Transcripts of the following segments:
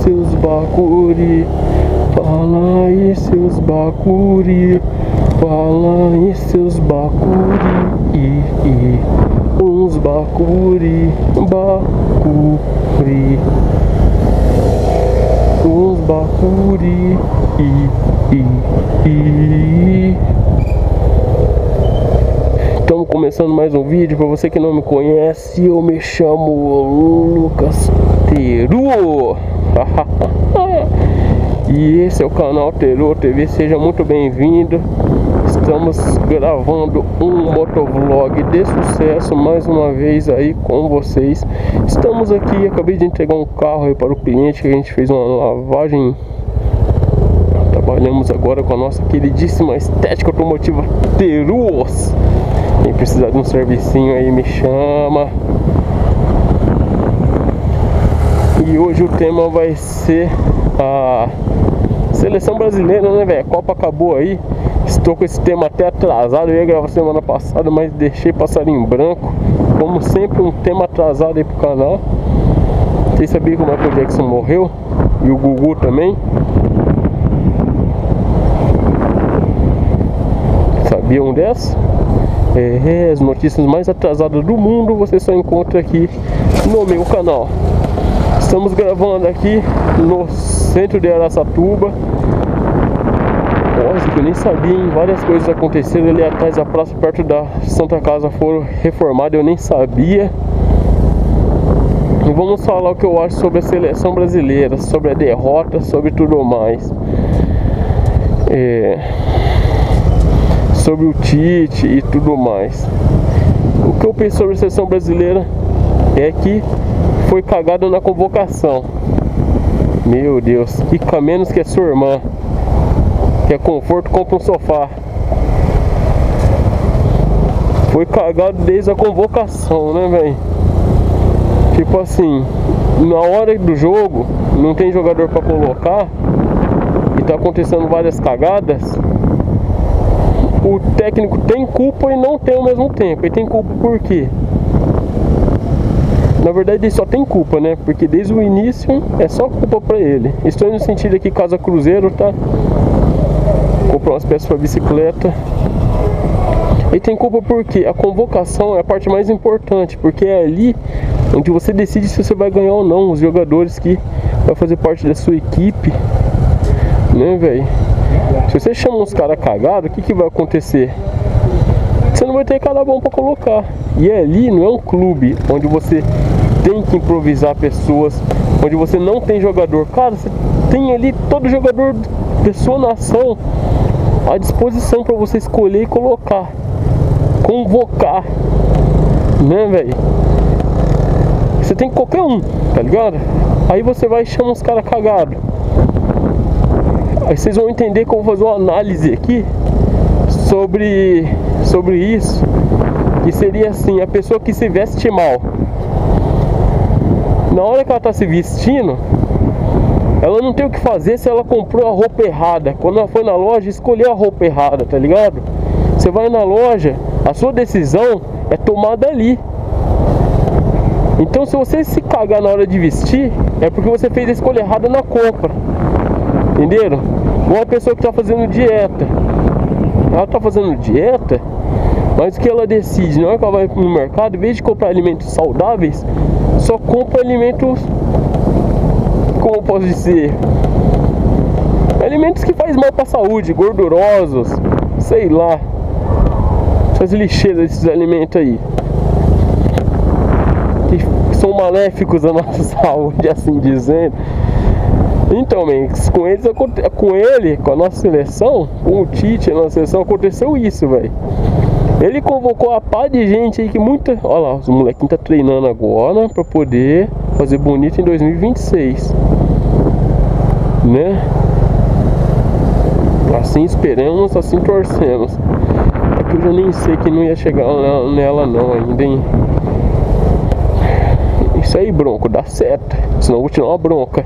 seus bacuri, fala aí seus bacuri, fala aí seus bacuri, uns bacuri, bacuri, uns bacuri, Estamos começando mais um vídeo. Para você que não me conhece, eu me chamo Lucas Teru. E esse é o canal Teru TV, seja muito bem-vindo. Estamos gravando um motovlog de sucesso mais uma vez aí com vocês. Estamos aqui, acabei de entregar um carro aí para o cliente que a gente fez uma lavagem. Trabalhamos agora com a nossa queridíssima estética automotiva Teruos. Quem precisar de um servicinho aí me chama. E hoje o tema vai ser a seleção brasileira, né, velho? A Copa acabou aí. Estou com esse tema até atrasado. Eu ia gravar semana passada, mas deixei passar em branco. Como sempre, um tema atrasado aí pro canal. Vocês sabiam que o Michael Jackson morreu? E o Gugu também? Sabiam dessa? As notícias mais atrasadas do mundo você só encontra aqui no meu canal. Estamos gravando aqui no centro de Araçatuba. Nossa, que eu nem sabia, hein? Várias coisas aconteceram ali atrás da praça, perto da Santa Casa, foram reformadas, eu nem sabia. E vamos falar o que eu acho sobre a seleção brasileira, sobre a derrota, sobre tudo mais. Sobre o Tite e tudo mais. O que eu penso sobre a seleção brasileira é que foi cagada na convocação. Meu Deus, fica menos que a sua irmã. Quer conforto, compra um sofá. Foi cagado desde a convocação, né, velho? Tipo assim, na hora do jogo não tem jogador pra colocar e tá acontecendo várias cagadas. O técnico tem culpa e não tem ao mesmo tempo. Ele tem culpa por quê? Na verdade ele só tem culpa, né? Porque desde o início é só culpa pra ele. Estou no sentido aqui, Casa Cruzeiro, tá? Comprou umas peças pra bicicleta. Ele tem culpa porque a convocação é a parte mais importante. Porque é ali onde você decide se você vai ganhar ou não. Os jogadores que vai fazer parte da sua equipe, né, velho? Se você chama uns caras cagados, o que vai acontecer? Você não vai ter cara bom pra colocar. E ali não é um clube onde você tem que improvisar pessoas, onde você não tem jogador. Cara, você tem ali todo jogador da sua nação à disposição pra você escolher e colocar, convocar, né, velho? Você tem qualquer um, tá ligado? Aí você vai e chama uns caras cagados. Aí vocês vão entender que eu vou fazer uma análise aqui sobre isso. Que seria assim, a pessoa que se veste mal. Na hora que ela tá se vestindo, ela não tem o que fazer se ela comprou a roupa errada. Quando ela foi na loja, escolheu a roupa errada, tá ligado? Você vai na loja, a sua decisão é tomada ali. Então se você se cagar na hora de vestir, é porque você fez a escolha errada na compra. Entenderam? Ou a pessoa que está fazendo dieta. Ela está fazendo dieta, mas o que ela decide? Na hora que ela vai no mercado, em vez de comprar alimentos saudáveis, só compra alimentos, como eu posso dizer, alimentos que fazem mal para a saúde, gordurosos, sei lá, essas lixeiras desses alimentos aí, que são maléficos à nossa saúde, assim dizendo. Então, com a nossa seleção, com o Tite, a nossa seleção, aconteceu isso, velho. Ele convocou a pá de gente aí que muita... Olha lá, os molequinhos tá treinando agora pra poder fazer bonito em 2026, né? Assim esperamos, assim torcemos. É que eu já nem sei que não ia chegar nela não ainda, hein? Isso aí, Bronco, dá certo. Senão eu vou tirar uma bronca.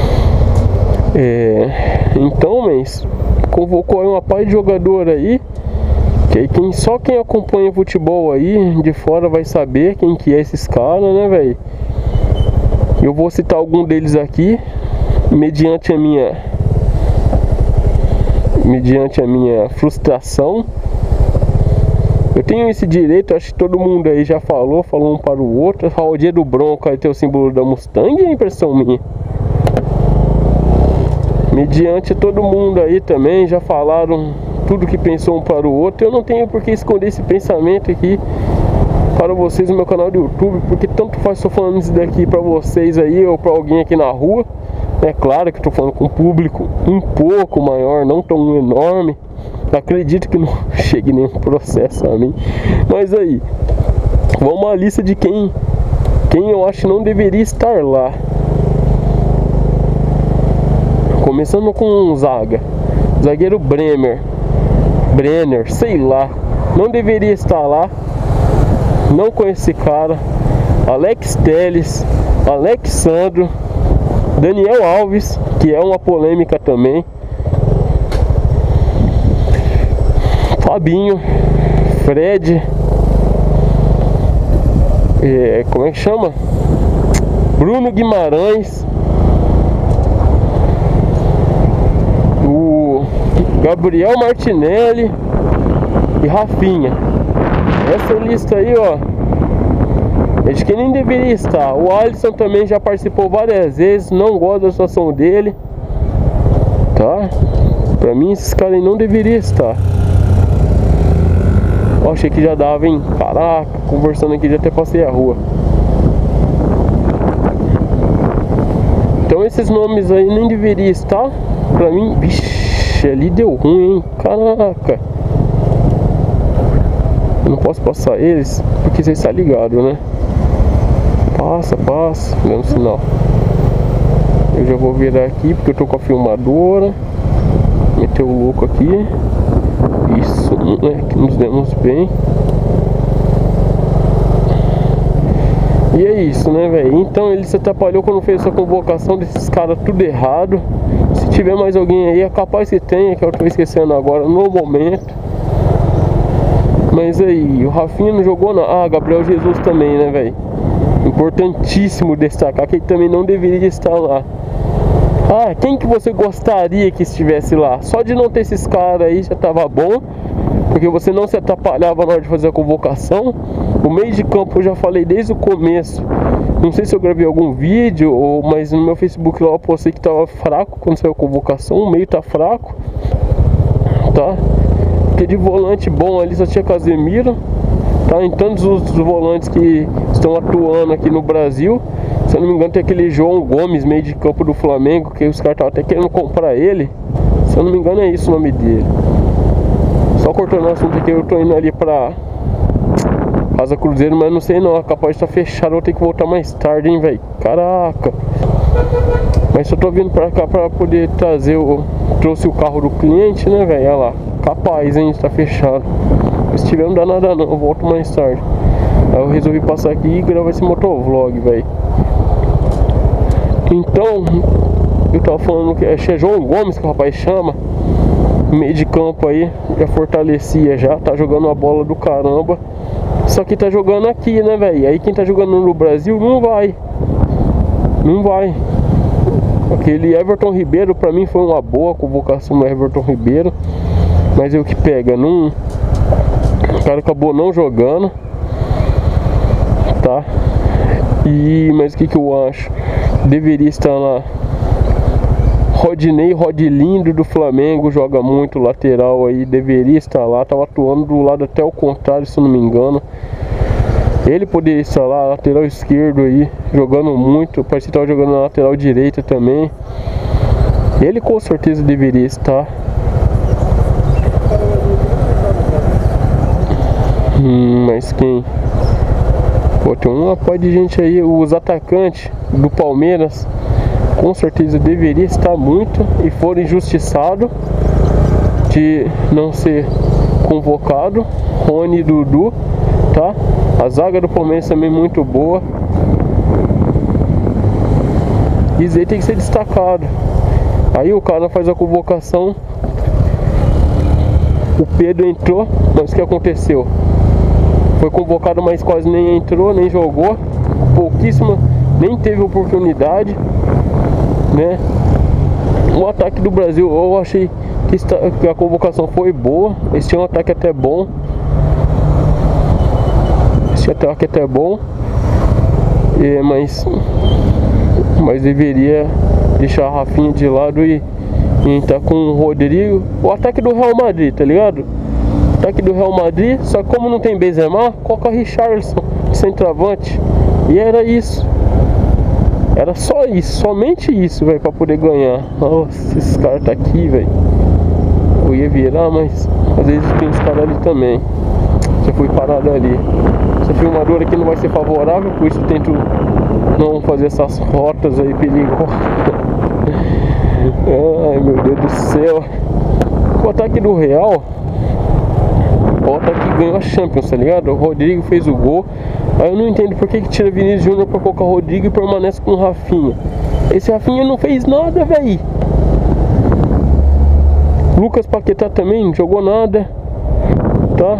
Então, mas convocou aí uma par de jogador aí, que só quem acompanha futebol aí de fora vai saber quem que é esses caras, né, velho? Eu vou citar algum deles aqui. mediante a minha frustração. Eu tenho esse direito, acho que todo mundo aí já falou um para o outro. O dia do Bronco aí tem o símbolo da Mustang, é impressão minha. Mediante todo mundo aí também já falaram tudo que pensou um para o outro. Eu não tenho por que esconder esse pensamento aqui para vocês no meu canal do YouTube, porque tanto faz se eu falando isso daqui para vocês aí ou para alguém aqui na rua. É claro que eu tô falando com um público um pouco maior, não tão enorme. Acredito que não chegue nenhum processo a mim. Mas aí, vamos à lista de quem eu acho que não deveria estar lá. Começando com um zagueiro Brenner, sei lá, não deveria estar lá. Não conheço esse cara. Alex Telles, Alexandro, Daniel Alves, que é uma polêmica também. Fabinho, Fred, como é que chama? Bruno Guimarães, o Gabriel Martinelli e Rafinha. Essa lista aí, ó, acho que nem deveria estar. O Alisson também já participou várias vezes, não gosto da situação dele, tá? Pra mim esses caras aí não deveriam estar. Ó, achei que já dava, hein? Caraca, conversando aqui já até passei a rua. Então esses nomes aí nem deveriam estar. Pra mim, vixe, ali deu ruim, hein? Caraca. Eu não posso passar eles, porque você está ligado, né? Passa, dando sinal. Eu já vou virar aqui, porque eu tô com a filmadora. Meter o louco aqui. Isso, né? Que nos demos bem. E é isso, né, velho? Então ele se atrapalhou quando fez essa convocação desses caras tudo errado. Se tiver mais alguém aí, é capaz que tenha, que eu tô esquecendo agora no momento. Mas aí, o Rafinha não jogou não. Ah, Gabriel Jesus também, né, velho? Importantíssimo destacar que ele também não deveria estar lá. Ah, quem que você gostaria que estivesse lá? Só de não ter esses caras aí já tava bom, porque você não se atrapalhava na hora de fazer a convocação. O meio de campo eu já falei desde o começo. Não sei se eu gravei algum vídeo, mas no meu Facebook lá eu postei que tava fraco quando saiu a convocação. O meio tá fraco, tá? Porque de volante bom ali só tinha Casemiro, tá? Em tantos os volantes que estão atuando aqui no Brasil. Se eu não me engano tem aquele João Gomes, meio de campo do Flamengo, que os caras estavam até querendo comprar ele. Se eu não me engano é isso o nome dele. Só cortando o assunto aqui, eu tô indo ali pra Casa Cruzeiro, mas não sei não, é capaz de estar fechado, eu vou ter que voltar mais tarde, hein, velho. Caraca. Mas só tô vindo pra cá pra poder trazer trouxe o carro do cliente, né, velho, olha lá. Capaz, hein, está fechado. Se tiver não dá nada não, eu volto mais tarde. Aí eu resolvi passar aqui e gravar esse motovlog, velho. Então, eu tava falando que é João Gomes que o rapaz chama. Meio de campo aí, já fortalecia já, tá jogando uma bola do caramba. Só que tá jogando aqui, né, velho? Aí quem tá jogando no Brasil não vai. Aquele Everton Ribeiro pra mim foi uma boa convocação do Everton Ribeiro. Mas o que pega, o cara acabou não jogando, tá? Mas o que eu acho? Deveria estar lá Rodilindo do Flamengo, joga muito lateral aí, deveria estar lá, tava atuando do lado até o contrário, se eu não me engano. Ele poderia estar lá, lateral esquerdo aí, jogando muito, parece que estava jogando na lateral direita também. Ele com certeza deveria estar. Mas quem? Pô, tem uma pá de gente aí, os atacantes do Palmeiras com certeza deveria estar muito e foram injustiçados de não ser convocado. Rony e Dudu, tá? A zaga do Palmeiras também muito boa. Isso aí tem que ser destacado. Aí o cara faz a convocação, o Pedro entrou, mas o que aconteceu? Foi convocado, mas quase nem entrou, nem jogou, pouquíssima, nem teve oportunidade, né? O ataque do Brasil, eu achei que a convocação foi boa. Eles tinham um ataque até bom. Esse ataque até bom. Mas deveria deixar a Rafinha de lado e entrar com o Rodrigo. O ataque do Real Madrid, tá ligado? O ataque do Real Madrid, só que como não tem Benzema, coloca Richarlison, centroavante. E era isso. Era só isso, somente isso, velho, pra poder ganhar. Nossa, esses caras tá aqui, velho. Eu ia virar, mas às vezes tem os caras ali também. Já fui parado ali. Essa filmadora aqui não vai ser favorável, por isso eu tento não fazer essas rotas aí perigosas. Ai, meu Deus do céu. O ataque do Real, o ataque ganhou a Champions, tá ligado? O Rodrigo fez o gol. Aí eu não entendo por que tira Vinícius Júnior pra colocar o Rodrigo e permanece com o Rafinha. Esse Rafinha não fez nada, velho. Lucas Paquetá também não jogou nada. Tá?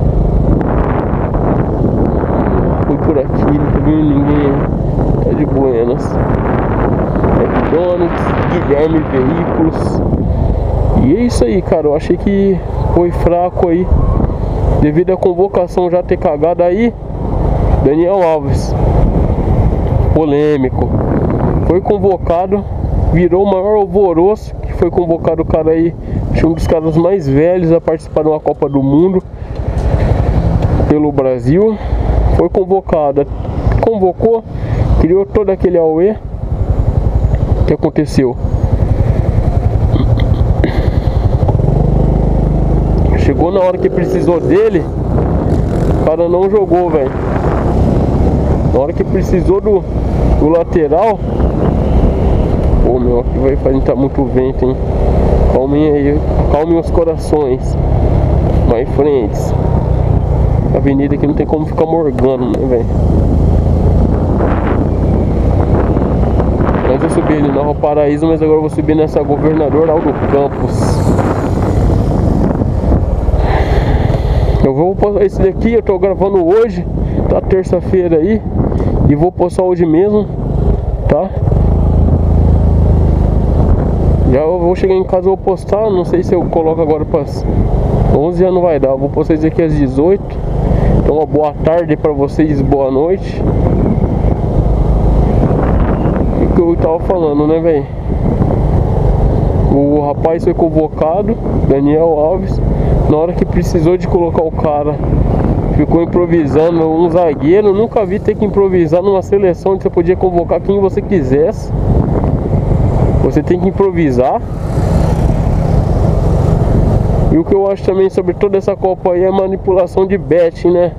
Fui por aqui, não tá vendo ninguém. Tá de buenas. McDonald's, Guilherme Veículos. E é isso aí, cara. Eu achei que foi fraco aí, devido à convocação já ter cagado aí. Daniel Alves, polêmico, foi convocado, virou o maior alvoroço, que foi convocado o cara aí, um dos caras mais velhos a participar de uma Copa do Mundo pelo Brasil. Foi convocado, convocou, criou todo aquele auê. O que aconteceu? Chegou na hora que precisou dele, o cara não jogou, velho. Na hora que precisou do lateral. Pô, meu, aqui vai entrar muito vento, hein? Calmem aí, calmem os corações, my friends. A avenida aqui não tem como ficar morgando, né, velho? Antes eu subi ali na Rua Paraíso, mas agora eu vou subir nessa Governador Aldo Campos. Eu vou postar esse daqui, eu tô gravando hoje, tá terça-feira aí, e vou postar hoje mesmo, tá? Já eu vou chegar em casa e vou postar, não sei se eu coloco agora para 11, já não vai dar, eu vou postar isso aqui às 18. Então uma boa tarde pra vocês, boa noite. E o que eu tava falando, né, velho? O rapaz foi convocado, Daniel Alves. Na hora que precisou de colocar o cara, ficou improvisando um zagueiro. Nunca vi ter que improvisar numa seleção onde você podia convocar quem você quisesse. Você tem que improvisar. E o que eu acho também sobre toda essa Copa aí é manipulação de betting, né?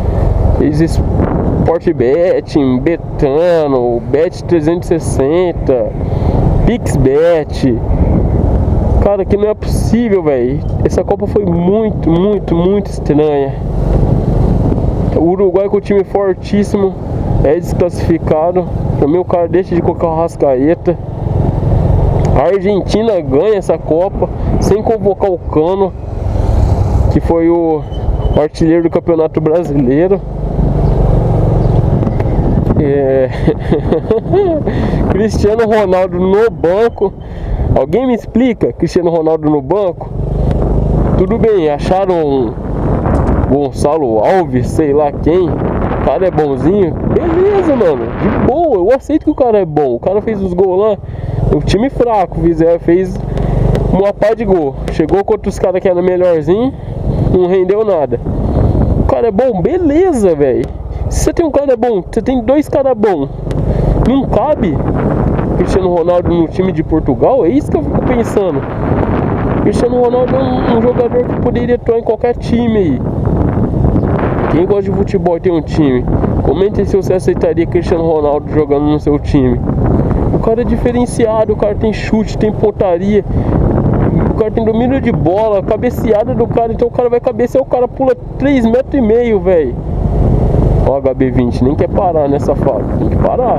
Sport Betting, Betano, Bet 360, PixBet. Cara, que não é possível, velho. Essa Copa foi muito estranha. O Uruguai com o time fortíssimo é desclassificado. Também o cara deixa de colocar o Arrascaeta. A Argentina ganha essa Copa sem convocar o Cano, que foi o artilheiro do Campeonato Brasileiro. Cristiano Ronaldo no banco. Alguém me explica? Cristiano Ronaldo no banco? Tudo bem, acharam Gonçalo Alves, sei lá quem. O cara é bonzinho. Beleza, mano, de boa, eu aceito que o cara é bom. O cara fez os gols lá. O time fraco fez uma pá de gol. Chegou contra os caras que eram melhorzinho, não rendeu nada. O cara é bom, beleza, velho. Se você tem um cara bom, você tem dois caras bons, não cabe Cristiano Ronaldo no time de Portugal? É isso que eu fico pensando. Cristiano Ronaldo é um jogador que poderia atuar em qualquer time aí. Quem gosta de futebol e tem um time, comentem se você aceitaria Cristiano Ronaldo jogando no seu time. O cara é diferenciado, o cara tem chute, tem pontaria, o cara tem domínio de bola, a cabeceada do cara. Então o cara vai cabecear, o cara pula 3,5 metros, velho. Ó, HB20 nem quer parar nessa fase, tem que parar.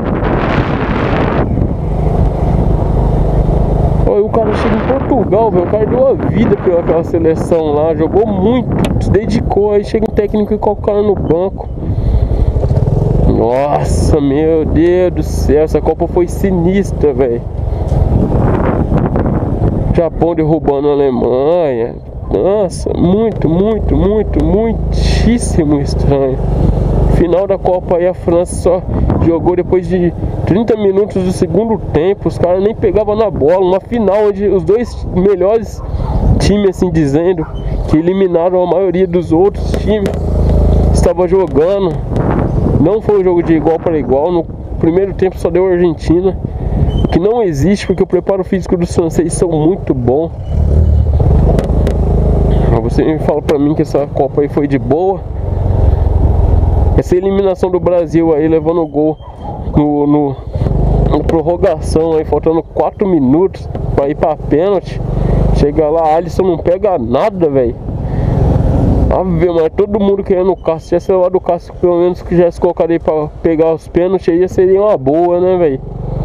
Ó, o cara chega em Portugal, velho. O cara deu a vida pela seleção lá, jogou muito, se dedicou. Aí chega um técnico e coloca o cara no banco. Nossa, meu Deus do céu, essa Copa foi sinistra, velho. Japão derrubando a Alemanha. Nossa, muitíssimo estranho. Final da Copa aí, a França só jogou depois de 30 minutos do segundo tempo. Os caras nem pegavam na bola. Uma final onde os dois melhores times, assim dizendo, que eliminaram a maioria dos outros times, estavam jogando. Não foi um jogo de igual para igual. No primeiro tempo só deu a Argentina, que não existe, porque o preparo físico dos franceses são muito bom. Você me fala pra mim que essa Copa aí foi de boa. Essa eliminação do Brasil aí, levando o gol no prorrogação aí, faltando 4 minutos pra ir pra pênalti. Chega lá, Alisson não pega nada, velho. Mas todo mundo querendo o Cássio. Se tivesse levado o Cássio, pelo menos que já se colocar aí pra pegar os pênaltis, aí seria uma boa, né, velho?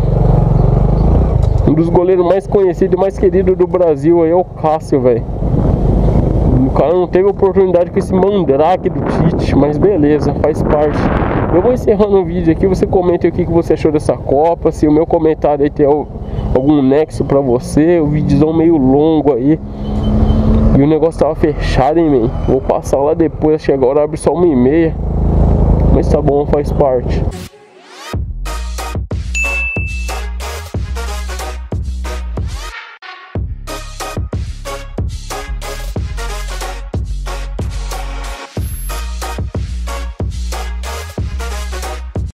Um dos goleiros mais conhecidos e mais queridos do Brasil aí é o Cássio, velho. O cara não teve oportunidade com esse mandrake do Tite, mas beleza, faz parte. Eu vou encerrando o vídeo aqui, você comenta o que você achou dessa Copa, se o meu comentário aí tem algum nexo pra você. O vídeozão meio longo aí, e o negócio tava fechado, hein, man? Vou passar lá depois, acho que agora abre só 1h30, mas tá bom, faz parte.